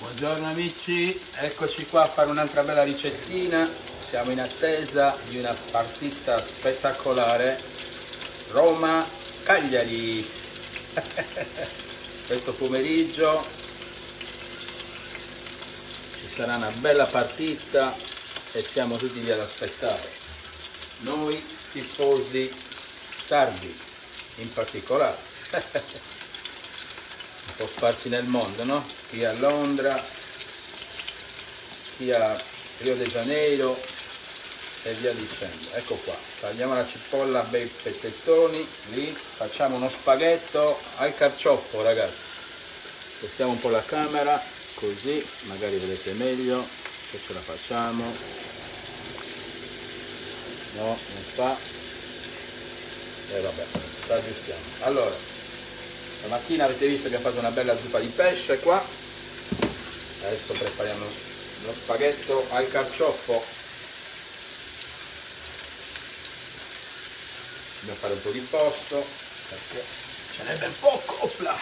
Buongiorno amici, eccoci qua a fare un'altra bella ricettina. Siamo in attesa di una partita spettacolare Roma-Cagliari. Questo pomeriggio ci sarà una bella partita e siamo tutti lì ad aspettare. Noi tifosi sardi in particolare. Un po' sparsi nel mondo, no? Qui a Londra, qui a Rio de Janeiro e via dicendo. Ecco qua, tagliamo la cipolla a bei pezzettoni, lì facciamo uno spaghetto al carciofo, ragazzi. Spostiamo un po' la camera, così magari vedete meglio che ce la facciamo. No, non fa. E vabbè, la aggiustiamo. Allora, stamattina avete visto che abbiamo fatto una bella zuppa di pesce qua. Adesso prepariamo lo spaghetto al carciofo. Dobbiamo fare un po' di posto perché ce n'è ben poco. Opla.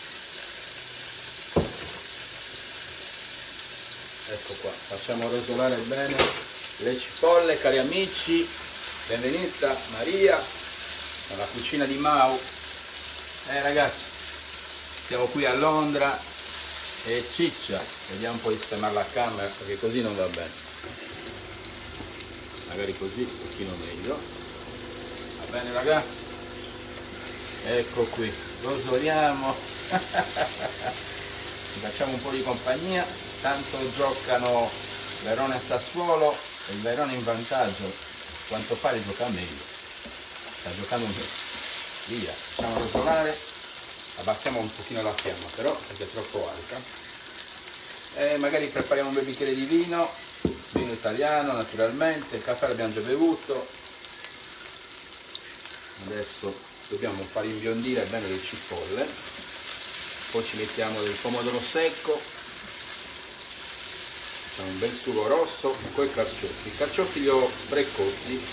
Ecco qua, facciamo rosolare bene le cipolle, cari amici. Benvenuta Maria alla cucina di Mau. Ragazzi, siamo qui a Londra e ciccia, vediamo un po' di sistemare la camera perché così non va bene, magari così un pochino meglio, va bene ragazzi? Ecco qui, rosoliamo, ci facciamo un po' di compagnia, tanto giocano Verona e Sassuolo e il Verona in vantaggio, a quanto pare gioca meglio, sta giocando meglio. Via, facciamo rosolare, abbassiamo un pochino la fiamma però perché è troppo alta e magari prepariamo un bicchiere di vino italiano naturalmente, il caffè l'abbiamo già bevuto, adesso dobbiamo far imbiondire bene le cipolle, poi ci mettiamo del pomodoro secco, facciamo un bel sugo rosso con i carciofi li ho precotti,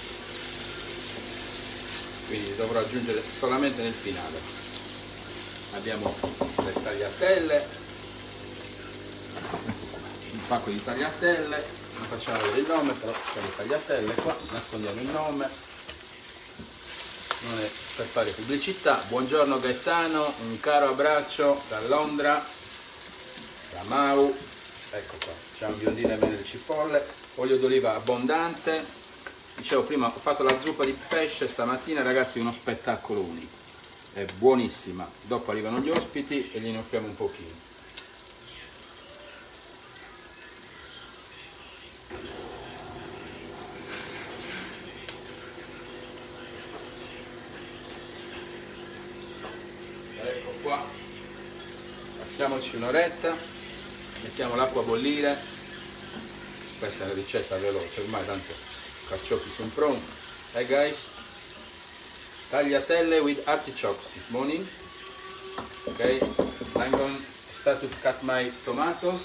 quindi dovrò aggiungere solamente nel finale. Abbiamo le tagliatelle, un pacco di tagliatelle, non facciamo vedere il nome, però c'è le tagliatelle qua, nascondiamo il nome, non è per fare pubblicità. Buongiorno Gaetano, un caro abbraccio da Londra, da Mau, ecco qua, facciamo biondire bene le cipolle, olio d'oliva abbondante. Dicevo prima, ho fatto la zuppa di pesce stamattina, ragazzi, uno spettacolo unico, è buonissima. Dopo arrivano gli ospiti e gliene offriamo un pochino. Ecco qua, passiamoci un'oretta, mettiamo l'acqua a bollire, questa è una ricetta veloce, ormai tanto carciofi sono pronti. Hey guys, tagliatelle with artichokes this morning. Okay, I'm going to start to cut my tomatoes.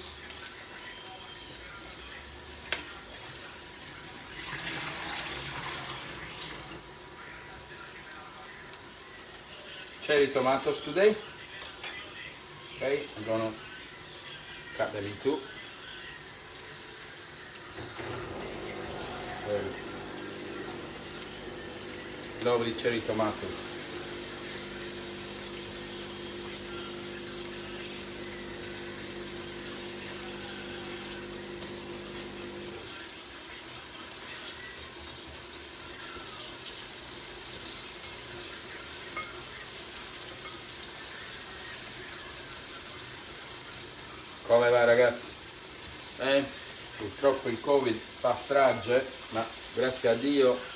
Cherry tomatoes today. Okay, I'm going to cut them in two. Lovely cherry tomatoes. Come va ragazzi? Purtroppo il Covid fa strage, ma grazie a Dio è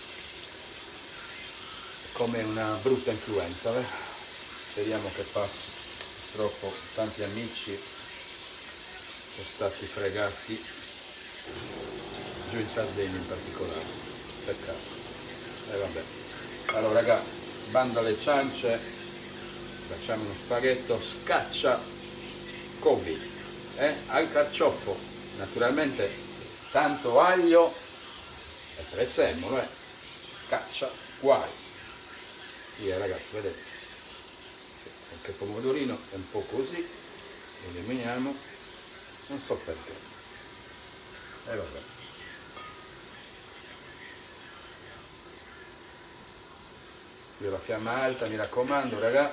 come una brutta influenza. Speriamo che passi. Purtroppo tanti amici sono stati fregati, giù in Sardegna in particolare. Peccato. Vabbè. Allora raga, bando alle ciance, facciamo uno spaghetto scaccia Covid al carciofo, naturalmente tanto aglio e prezzemolo, scaccia guai. Via ragazzi, vedete, qualche pomodorino è un po' così, lo eliminiamo, non so perché. E vabbè. Io la fiamma alta, mi raccomando, raga.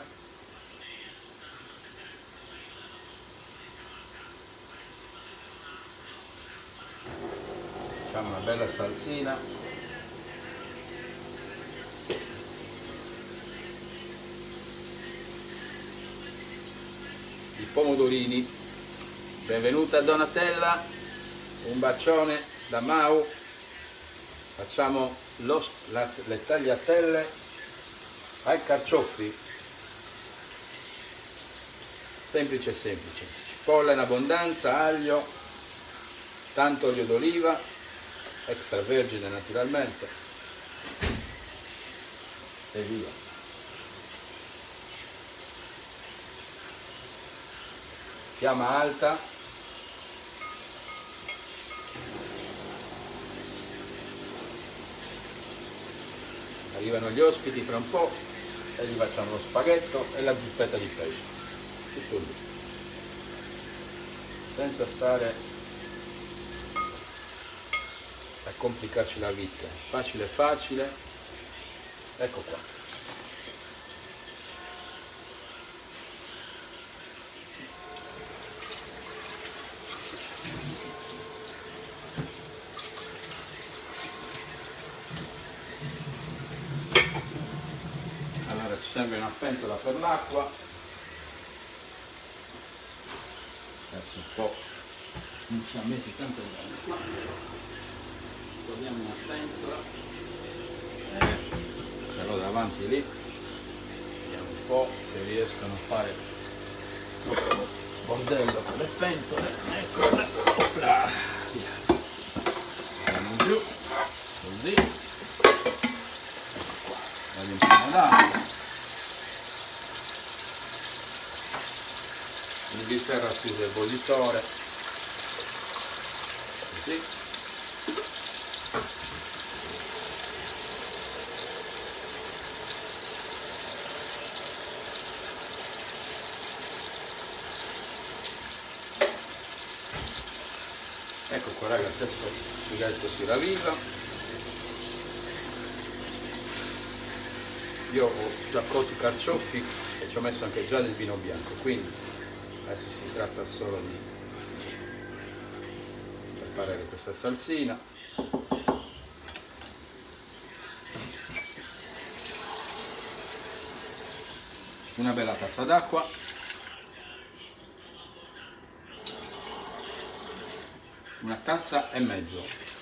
Facciamo una bella salsina. I pomodorini. Benvenuta Donatella, un bacione da Mau. Facciamo le tagliatelle ai carciofi, semplice semplice, cipolla in abbondanza, aglio, tanto olio d'oliva, extravergine naturalmente, e via. Fiamma alta, arrivano gli ospiti fra un po' e gli facciamo lo spaghetto e la zuppetta di pesce, tutto lì, senza stare a complicarci la vita, facile facile. Ecco qua. Allora ci serve una pentola per l'acqua, adesso un po' non ci ha messo tanto bene qua, troviamo una pentola, ce l'ho davanti lì, vediamo un po' se riescono a fare bordello con le pentole, eccola, opla, via, andiamo giù, così, ecco qua, la riempiamo d'acqua. In Inghilterra si usa il bollitore, così. Ecco qua ragazzi, adesso il spaghetto si ravviva. Io ho già cotto i carciofi e ci ho messo anche già del vino bianco, quindi adesso si tratta solo di preparare questa salsina. Una bella tazza d'acqua. Una tazza e mezzo.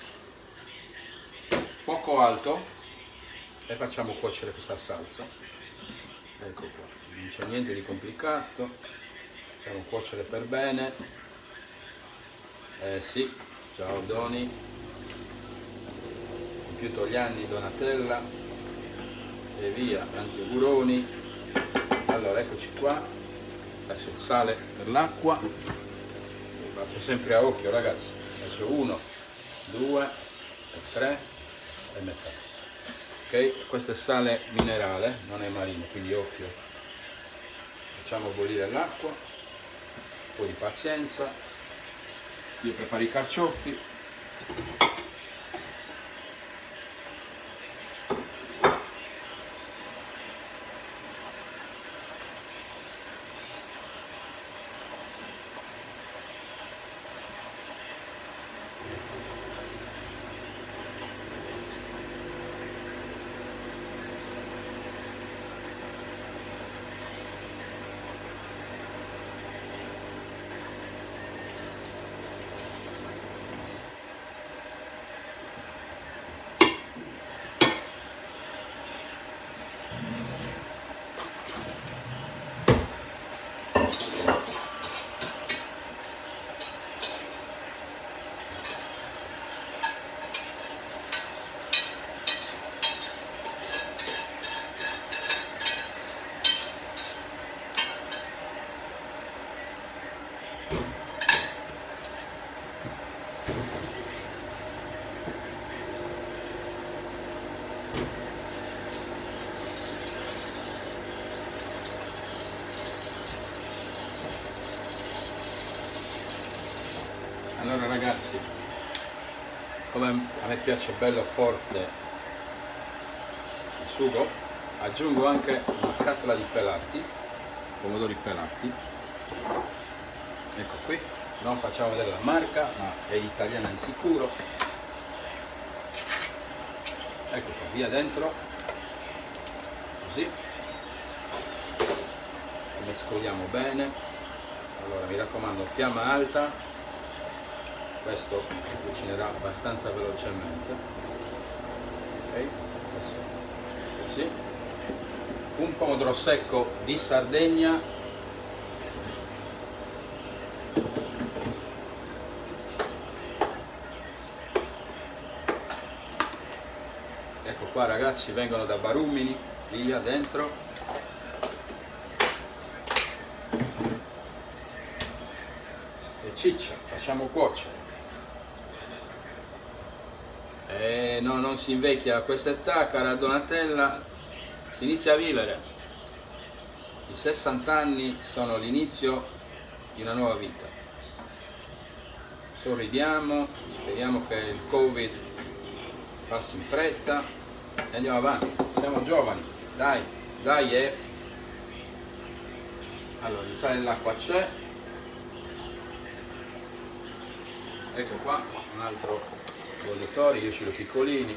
Fuoco alto e facciamo cuocere questa salsa. Ecco qua, non c'è niente di complicato. Facciamo cuocere per bene. Sì, ciao Doni, compiuto gli anni Donatella e via, tanti auguroni. Allora eccoci qua, adesso il sale per l'acqua, faccio sempre a occhio ragazzi, adesso 1, 2 e 3 e metà. Ok, questo è sale minerale, non è marino, quindi occhio. Facciamo bollire l'acqua, un po' di pazienza. Io preparo i carciofi. Allora ragazzi, come a me piace bello forte il sugo, aggiungo anche una scatola di pelati, pomodori pelati. Ecco qui, non facciamo vedere la marca, ma è italiana di sicuro. Ecco qua, via dentro, così, e mescoliamo bene. Allora mi raccomando, fiamma alta, questo cucinerà abbastanza velocemente. Ok, adesso così. Un pomodoro secco di Sardegna, ecco qua ragazzi, vengono da Barumini, via dentro. E ciccia, facciamo cuocere. No, non si invecchia a questa età, cara Donatella, si inizia a vivere. I 60 anni sono l'inizio di una nuova vita. Sorridiamo, speriamo che il Covid passi in fretta e andiamo avanti. Siamo giovani, dai, dai. Allora, il sale dell'acqua c'è. Ecco qua, un altro bollitore, io ce l'ho piccolini.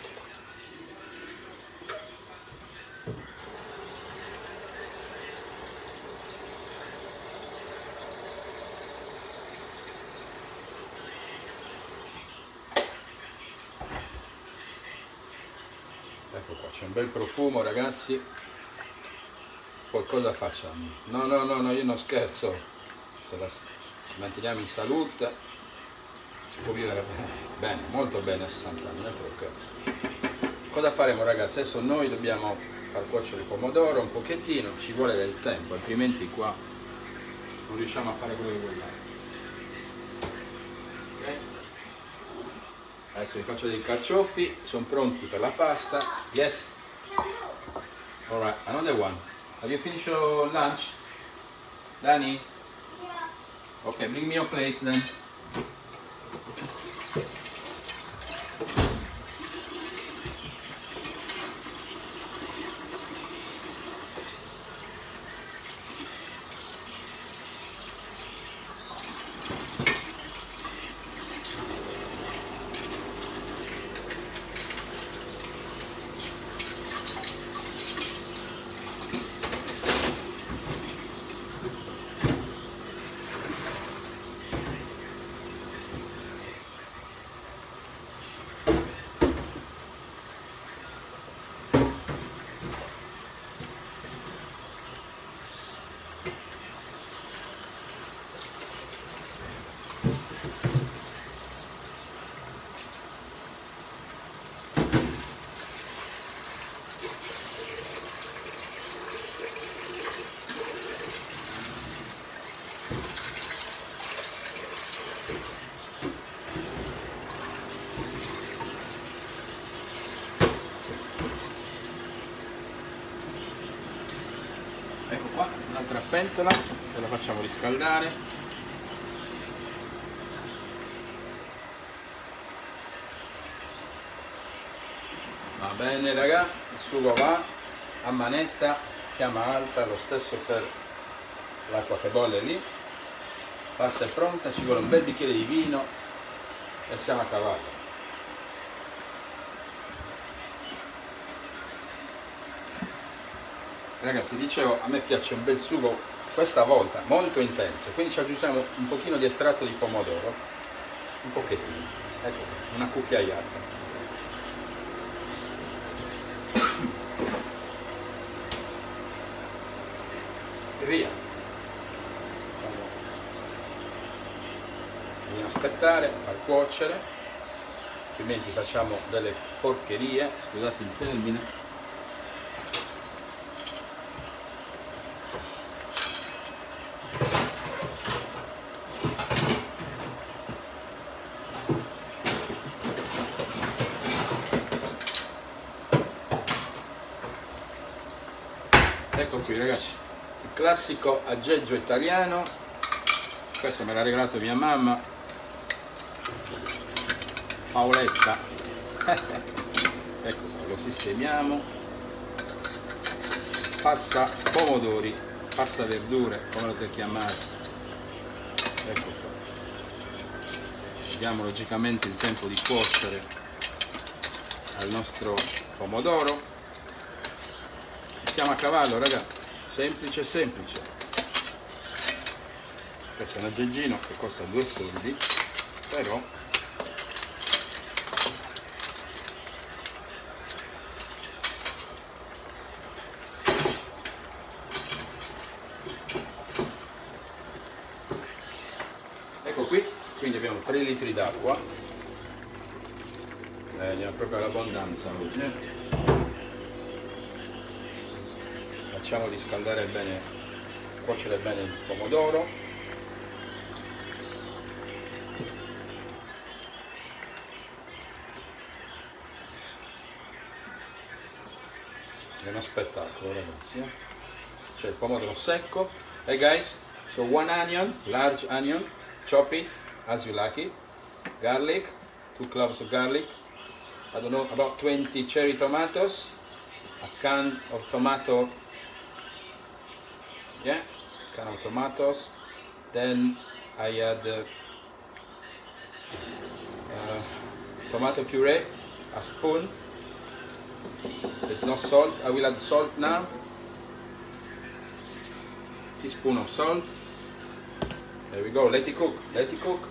Ecco qua, c'è un bel profumo ragazzi. Poi cosa facciamo? No, io non scherzo. Ci manteniamo in salute, si può vivere bene, molto bene a 60 anni, ok. Cosa faremo ragazzi? Adesso noi dobbiamo far cuocere il pomodoro un pochettino, ci vuole del tempo, altrimenti qua non riusciamo a fare quello che vogliamo. Ok? Adesso vi faccio dei carciofi, sono pronti per la pasta. Yes. Alright, another one. Have you finished your lunch? Danny? Yeah. Okay, bring me your plate then. Ecco qua, un'altra pentola, ce la facciamo riscaldare. Va bene raga, il sugo va a manetta, fiamma alta, lo stesso per l'acqua che bolle lì. La pasta è pronta, ci vuole un bel bicchiere di vino e siamo a cavallo. Ragazzi, dicevo, a me piace un bel sugo, questa volta molto intenso, quindi ci aggiungiamo un pochino di estratto di pomodoro, un pochettino, ecco, una cucchiaiata. E via. Dobbiamo aspettare, far cuocere, altrimenti facciamo delle porcherie, scusate il termine. Ecco qui ragazzi, il classico aggeggio italiano, questo me l'ha regalato mia mamma, Paoletta. Ecco, lo sistemiamo. Passa pomodori, passa verdure, come lo te chiamate. Ecco qua. Diamo logicamente il tempo di cuocere al nostro pomodoro. Siamo a cavallo, raga, semplice semplice. Questo è un aggeggino che costa 2 soldi, però ecco qui, quindi abbiamo 3 litri d'acqua, andiamo proprio all'abbondanza oggi. Facciamo riscaldare bene, cuocere bene il pomodoro. È uno spettacolo, ragazzi. C'è il pomodoro secco. Hey guys, so 1 onion, large onion, chop it as you like it. Garlic, 2 cloves of garlic. I don't know, about 20 cherry tomatoes. A can of tomato. Yeah, can of tomatoes. Then I add tomato puree, a spoon. There's no salt. I will add salt now. Teaspoon of salt. There we go. Let it cook. Let it cook.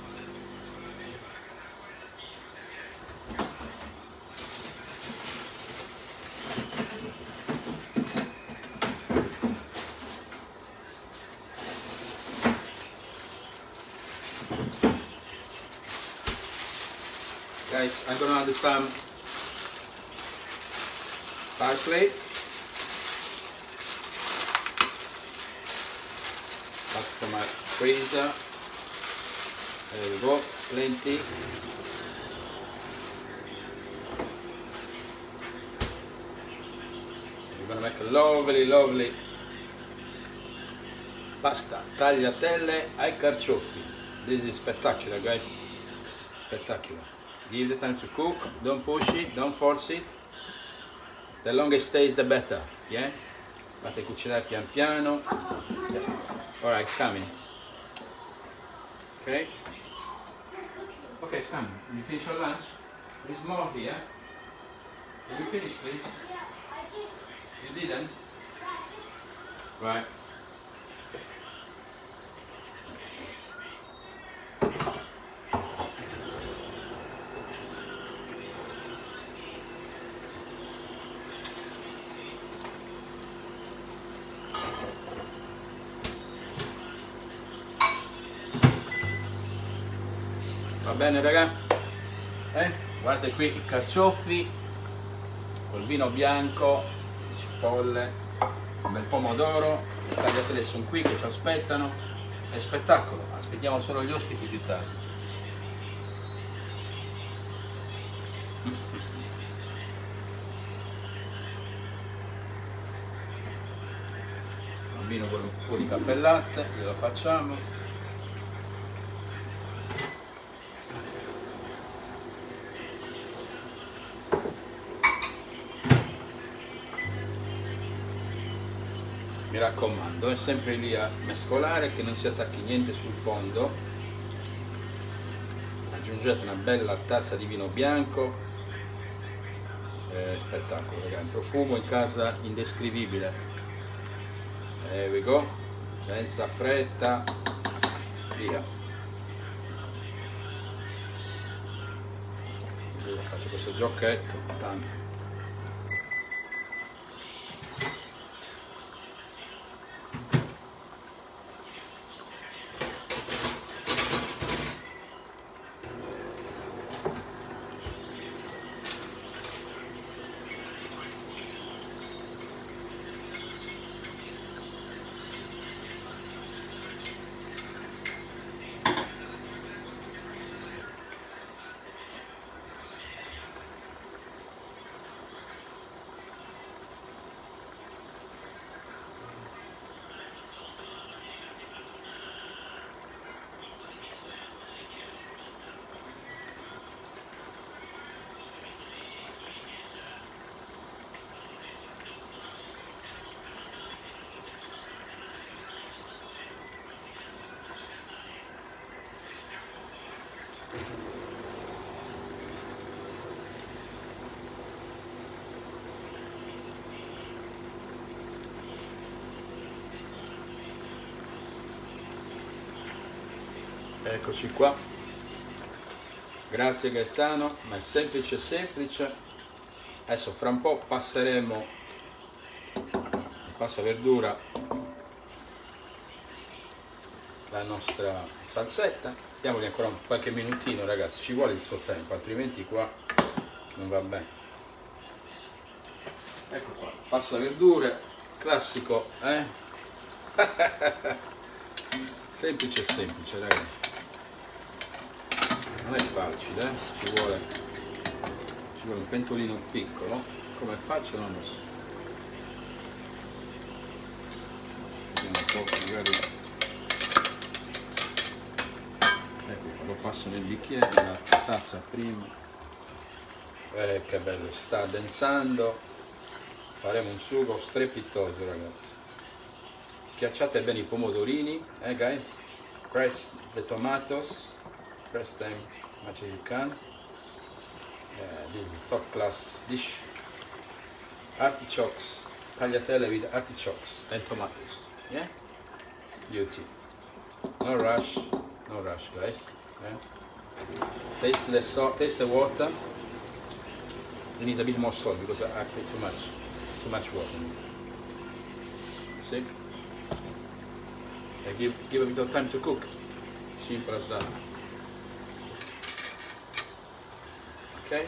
Guys, I'm gonna add some parsley. Back from my freezer. There we go, plenty. We're gonna make a lovely pasta tagliatelle ai carciofi. This is spectacular, guys. Spectacular. Give the time to cook, don't push it, don't force it. The longer it stays the better, yeah? Fate cucinare pian piano. Yeah. Alright, it's coming. Okay? Okay, it's coming. You finish your lunch? There's more here. Can you finish, please? You didn't? Right. Va bene, raga? Guarda qui i carciofi col vino bianco, cipolle, un bel pomodoro, le tagliatelle sono qui che ci aspettano. È spettacolo, aspettiamo solo gli ospiti più tardi. Un vino con un po' di caffè e latte, glielo facciamo. Mi raccomando, è sempre lì a mescolare, che non si attacchi niente sul fondo. Aggiungete una bella tazza di vino bianco. Spettacolo, ragazzi, un profumo in casa indescrivibile. There we go, senza fretta, via. Faccio questo giochetto, tanto. Eccoci qua. Grazie Gaetano, ma è semplice semplice. Adesso fra un po' passeremo il passaverdura, la nostra salsetta. Diamogli ancora qualche minutino, ragazzi, ci vuole il suo tempo, altrimenti qua non va bene. Ecco qua, passaverdure, classico, semplice semplice, ragazzi. Non è facile, ci vuole un pentolino piccolo. Come faccio non lo so. Vediamo un po', magari. Ecco qua, lo passo nel bicchiere, la tazza prima. Che bello, si sta addensando. Faremo un sugo strepitoso, ragazzi. Schiacciate bene i pomodorini, guys. Press the tomatoes. Press them much as you can. This is a top class dish. Artichokes, tagliatelle with artichokes and tomatoes. Yeah, beauty. No rush, guys. Yeah? Taste the salt, taste the water. You need a bit more salt because I put too much water. See? Give a bit of time to cook. Simple as that. Okay.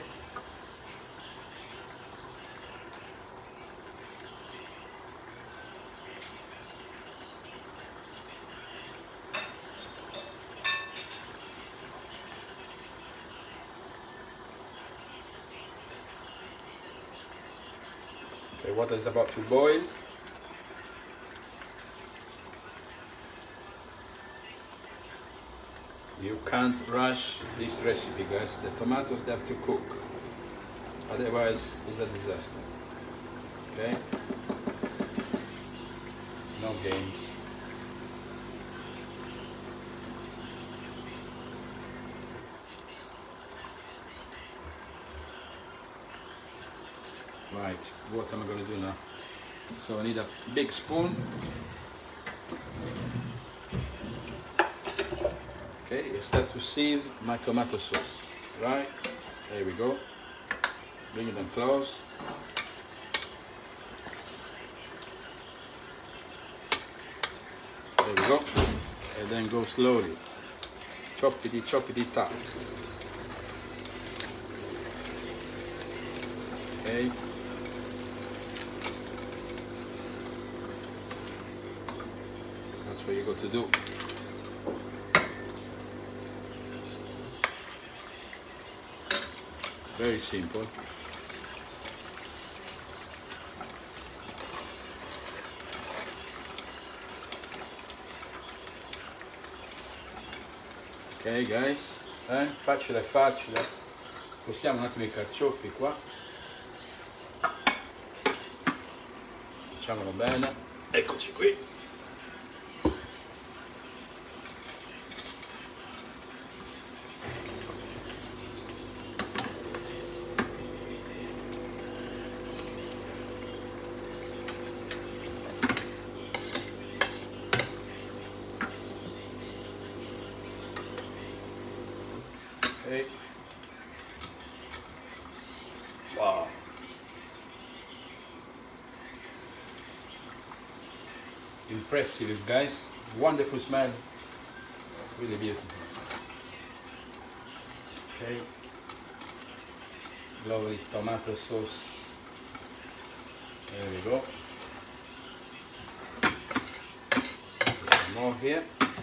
Okay, water is about to boil. You can't rush this recipe, guys. The tomatoes, they have to cook. Otherwise, it's a disaster. Okay? No games. Right, what am I going to do now? So I need a big spoon. Okay, I start to sieve my tomato sauce. Right, there we go. Bring them close. There we go. And then go slowly. Choppity tap. Okay. That's what you got to do. Very simple. Ok guys, facile. Spostiamo un attimo i carciofi qua. Facciamolo bene. Eccoci qui. Okay. Wow. Impressive, guys. Wonderful smell. Really beautiful. Okay. Lovely tomato sauce. There we go. Some more here.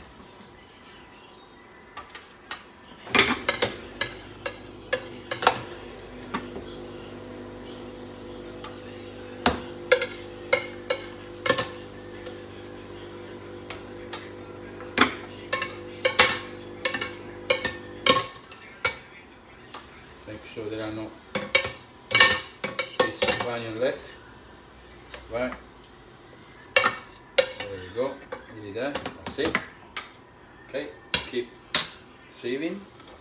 Make sure there are no pieces of onion left. Right. There we go. Nearly there. That's it. Okay. Keep sieving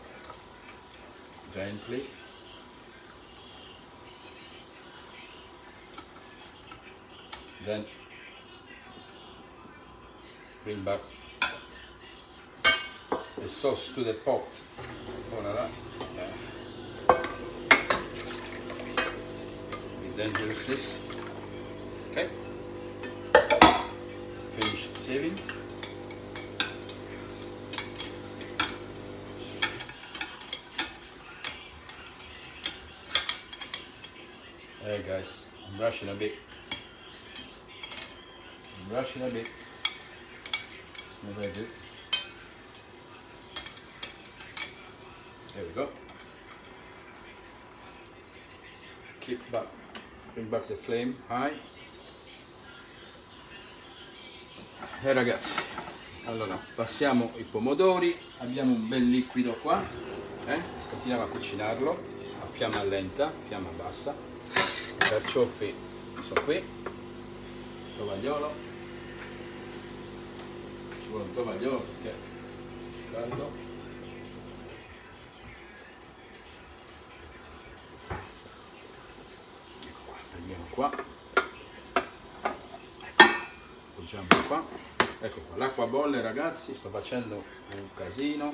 gently. Then bring back the the sauce to the pot. Voilà. Then use this. Okay. Finish saving. Hey guys, I'm rushing a bit. It's not very good. There we go. Keep back. Bring back the flame high. E ragazzi, allora passiamo i pomodori, abbiamo un bel liquido qua, continuiamo a cucinarlo a fiamma lenta, fiamma bassa. I carciofi sono qui, tovagliolo, ci vuole un tovagliolo perché è caldo. Qua, appoggiamo qua, ecco qua, l'acqua bolle ragazzi, sto facendo un casino.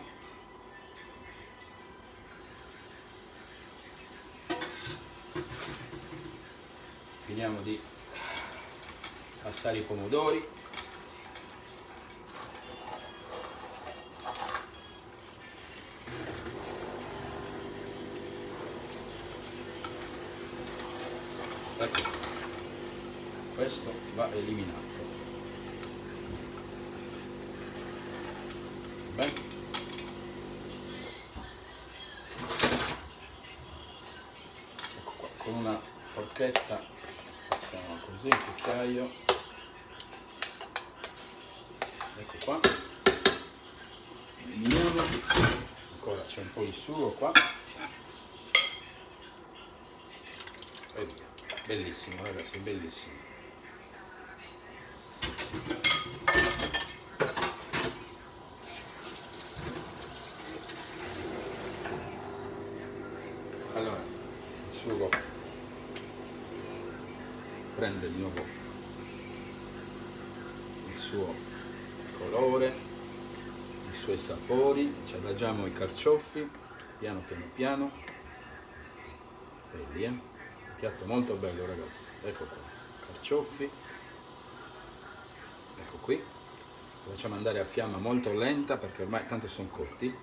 Finiamo di passare i pomodori. Ecco, questo va eliminato. Bene. Ecco qua, con una forchetta facciamo così il cucchiaio. Ecco qua. Eliminiamo. Ancora c'è un po' di sugo qua. E via. Bellissimo ragazzi, bellissimo. Allora, il sugo prende di nuovo il suo colore, i suoi sapori, ci adagiamo i carciofi, piano piano, e via. Piatto molto bello ragazzi, ecco qua, carciofi, ecco qui, lo facciamo andare a fiamma molto lenta perché ormai tanto sono cotti.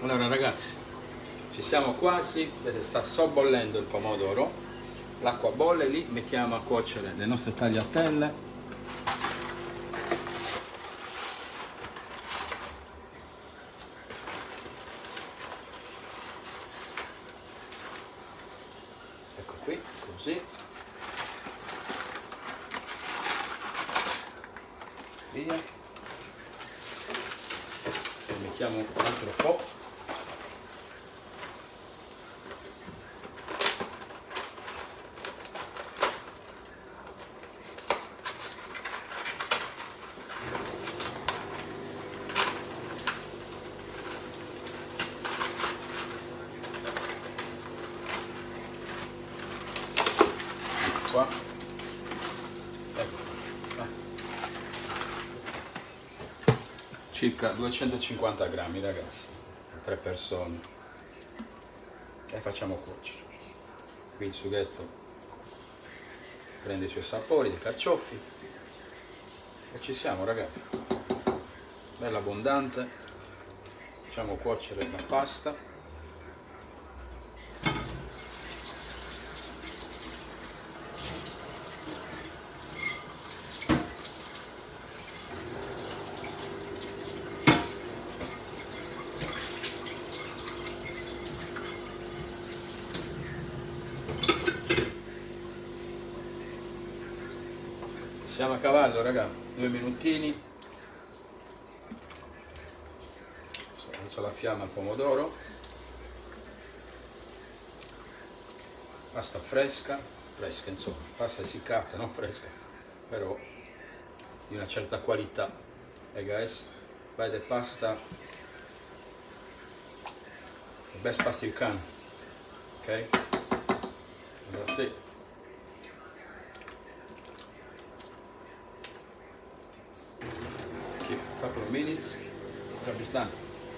Allora ragazzi, ci siamo quasi, vedete, sta sobbollendo il pomodoro, l'acqua bolle, lì mettiamo a cuocere le nostre tagliatelle. Ecco qui, così. Via. E mettiamo un altro po'. Qua. Ecco. Circa 250 grammi ragazzi, per 3 persone, e facciamo cuocere. Qui il sughetto prende i suoi sapori dei carciofi e ci siamo ragazzi, bella abbondante. Facciamo cuocere la pasta. Siamo a cavallo raga, 2 minutini. Alzo la fiamma al pomodoro. Pasta fresca insomma, pasta essiccata, non fresca, però di una certa qualità. Hey guys, buy the pasta, the best pasta you can, ok? Allora sì. Keep a couple of minutes, job is done.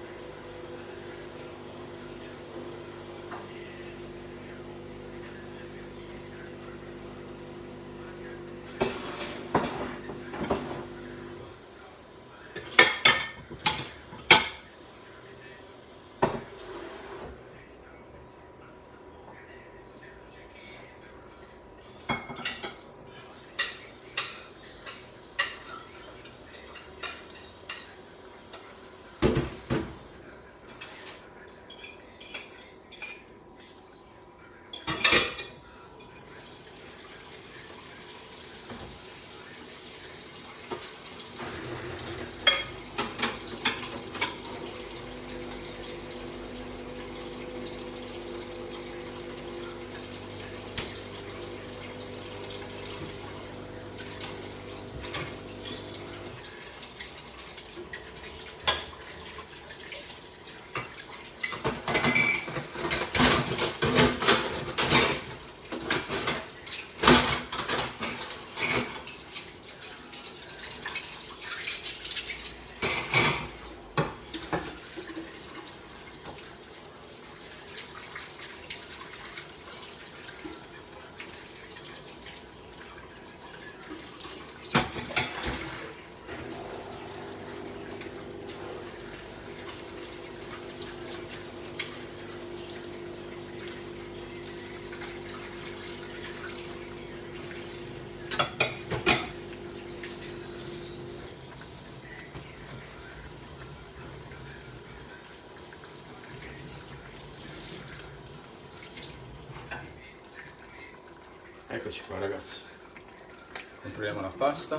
Eccoci qua ragazzi, controlliamo la pasta.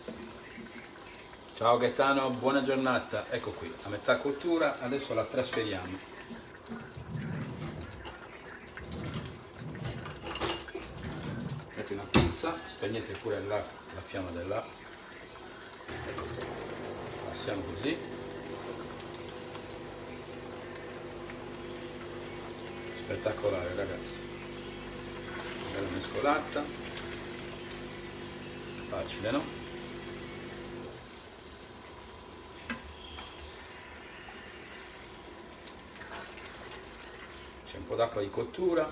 Ciao Gaetano, buona giornata. Ecco qui, a metà cottura, adesso la trasferiamo. Metti una pinza, spegnete pure la fiamma dell'acqua. Ecco qua, passiamo così. Spettacolare ragazzi. Bella mescolata, facile no? C'è un po' d'acqua di cottura,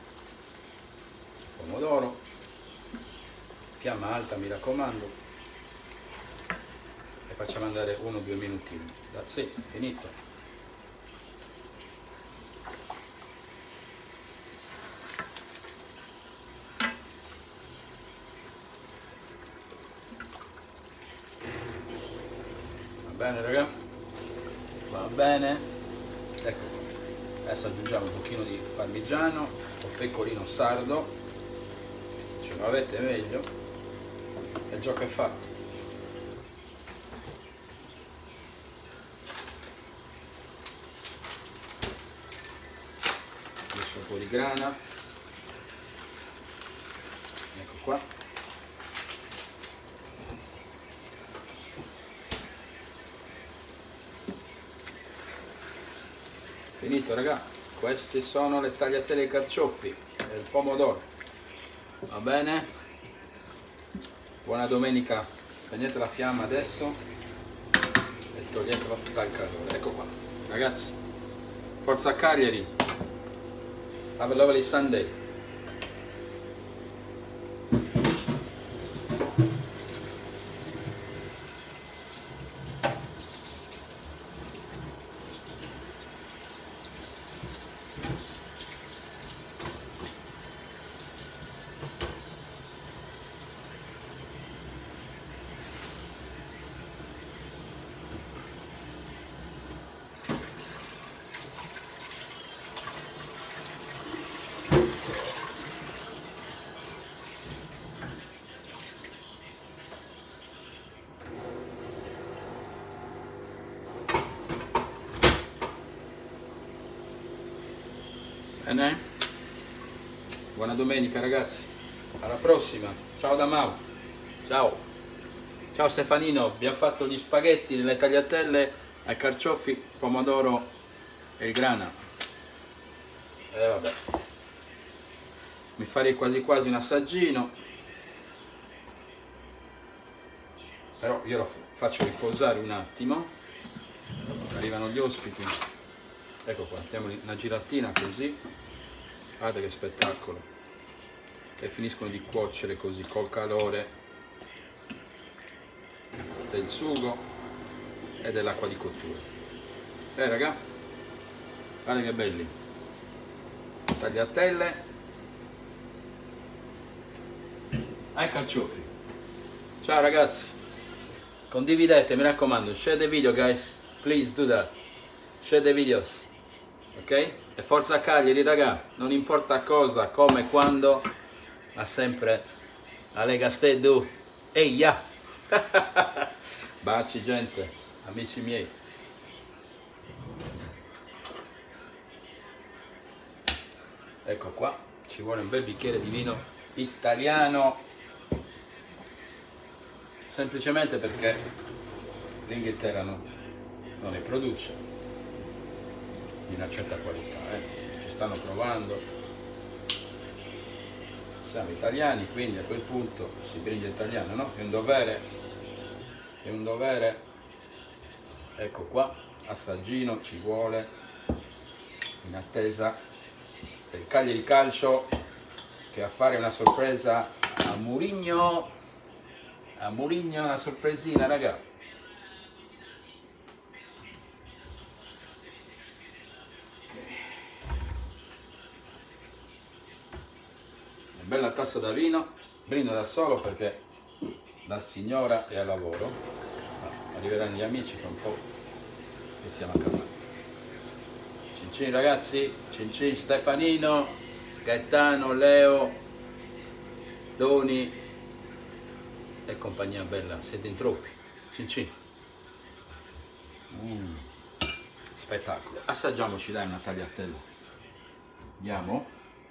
pomodoro, fiamma alta mi raccomando, e facciamo andare 1 o 2 minutini. That's it, finito. bene raga, va bene, ecco qua. Adesso aggiungiamo un pochino di parmigiano o pecorino sardo, ce lo avete meglio, e il gioco è fatto. Adesso un po' di grana, ecco qua. Finito raga, queste sono le tagliatelle ai carciofi e il pomodoro, va bene? Buona domenica, spegnete la fiamma adesso e toglietelo dal calore, ecco qua ragazzi, forza Cagliari, have a lovely Sunday. Bene? Buona domenica ragazzi, alla prossima, ciao da Mau, ciao, ciao Stefanino, abbiamo fatto gli spaghetti, le tagliatelle ai carciofi, pomodoro e il grana, e vabbè, mi farei quasi quasi un assaggino, però io lo faccio riposare un attimo, arrivano gli ospiti, ecco qua, diamogli una giratina così. Guarda che spettacolo, e finiscono di cuocere così col calore del sugo e dell'acqua di cottura. Raga, guarda che belli, tagliatelle ai carciofi. Ciao ragazzi, condividete, mi raccomando, share the video guys, please do that, share the videos, ok? E forza Cagliari raga, non importa cosa, come, quando, ma sempre la Lega Stedu. Eia! Baci gente, amici miei. Ecco qua, ci vuole un bel bicchiere di vino italiano, semplicemente perché l'Inghilterra non ne produce di una certa qualità, ci stanno provando, siamo italiani, quindi a quel punto si brinda italiano, no? È un dovere, è un dovere. Ecco qua, assaggino ci vuole in attesa del Cagliari Calcio che a fare una sorpresa a Mourinho, una sorpresina raga. Bella tazza da vino, brindo da solo perché la signora è al lavoro, arriveranno gli amici fra un po' e siamo a casa. Cin cin ragazzi, cin cin Stefanino, Gaetano, Leo, Doni e compagnia bella, siete in troppi, cin cin. Spettacolo, assaggiamoci dai una tagliatella, andiamo.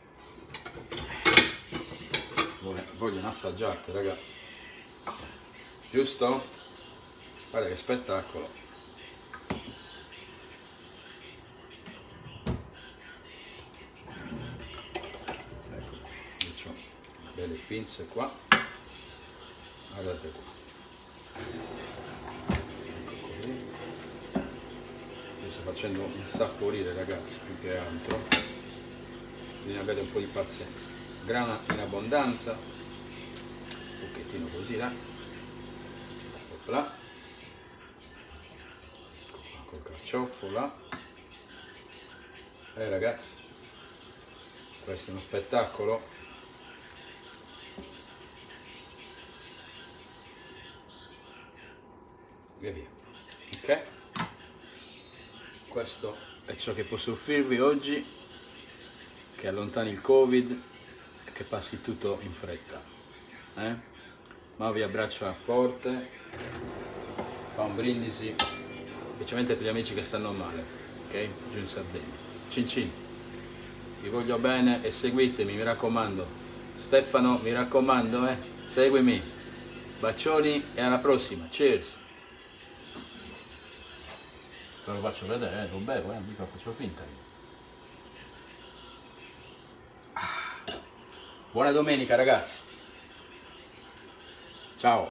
Vogliono assaggiarti raga, giusto? Guarda che spettacolo, ecco qua, io ho delle pinze qua, guardate qua, ecco così. Io sto facendo insaporire ragazzi, più che altro bisogna avere un po' di pazienza. Grana in abbondanza, un pochettino così là, là, col carciofo là, ragazzi, questo è uno spettacolo, e via. Ok? Questo è ciò che posso offrirvi oggi, che allontani il Covid e che passi tutto in fretta. Ma vi abbraccio forte, fa un brindisi, specialmente per gli amici che stanno male, ok? Giù in Sardegna. Cin cin, vi voglio bene e seguitemi, mi raccomando. Stefano, mi raccomando, seguimi. Bacioni e alla prossima, cheers! Te lo faccio vedere, lo bevo, mica faccio finta io. Buona domenica ragazzi, ciao!